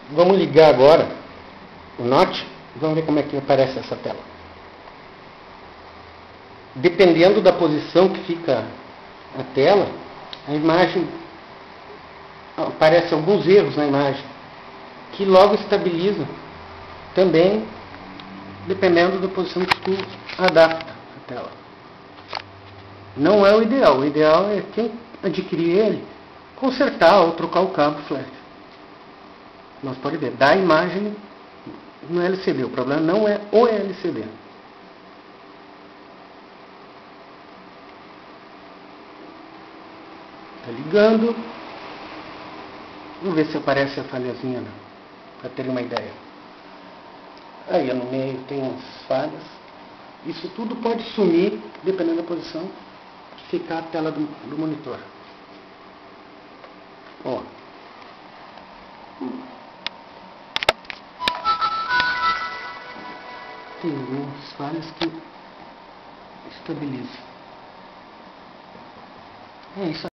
Vamos ligar agora o Note e vamos ver como é que aparece essa tela. Dependendo da posição que fica a tela, a imagem, aparecem alguns erros na imagem, que logo estabilizam também, dependendo da posição que tu adapta a tela. Não é o ideal é quem adquirir ele, consertar ou trocar o cabo flash. Nós podemos ver, dá a imagem no LCD, o problema não é o LCD. Está ligando. Vamos ver se aparece a falhazinha, para ter uma ideia. Aí no meio tem umas falhas. Isso tudo pode sumir, dependendo da posição que ficar a tela do monitor. Ó. Tem algumas falhas que estabilizam. É isso.